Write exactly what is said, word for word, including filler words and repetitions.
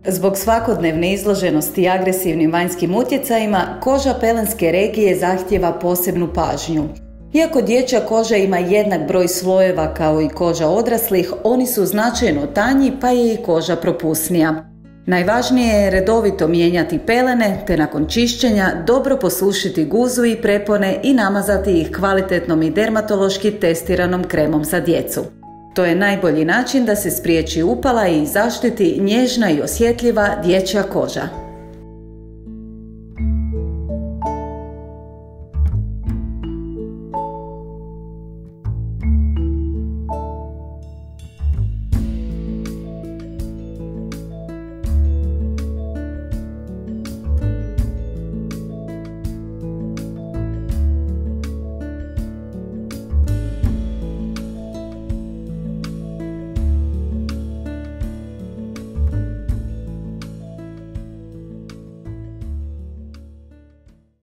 Zbog svakodnevne izloženosti agresivnim vanjskim utjecajima, koža pelenske regije zahtijeva posebnu pažnju. Iako dječja koža ima jednak broj slojeva kao i koža odraslih, oni su značajno tanji pa je i koža propusnija. Najvažnije je redovito mijenjati pelene te nakon čišćenja dobro posušiti guzu i prepone i namazati ih kvalitetnom i dermatološki testiranom kremom za djecu. To je najbolji način da se spriječi upala i zaštiti nježna i osjetljiva dječja koža.